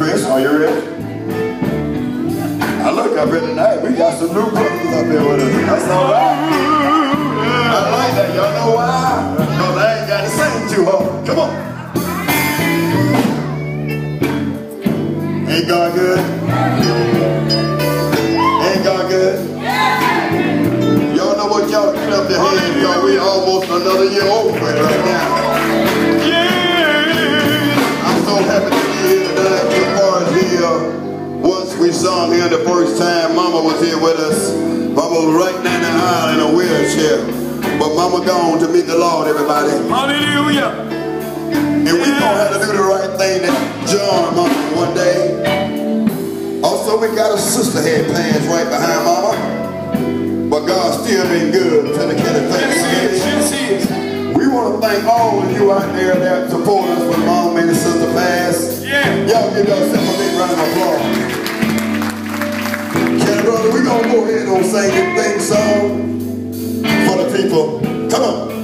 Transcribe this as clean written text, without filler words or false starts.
Chris, are you ready? I look up here tonight, we got some new brothers up here with us. That's all right. I like that. Y'all know why? Because I ain't got to sing too hard. Come on. Ain't God good? Ain't God good? Y'all know what y'all clap their hands, because we almost another year over it right now. I'm so happy to be here tonight. As far as here, once we sung here the first time, Mama was here with us. Mama was right down the aisle in a wheelchair. But Mama gone to meet the Lord, everybody. Hallelujah. And we gonna have to do the right thing that John Mama one day. Also, we got a sister had plans right behind Mama. But God's still been good to the kid of things. We want to thank all of you out there that support us when Mom and his sister passed. Y'all give yourself a big round of applause. Kenny brother, we gonna go ahead and sing this thing song for the people. Come on.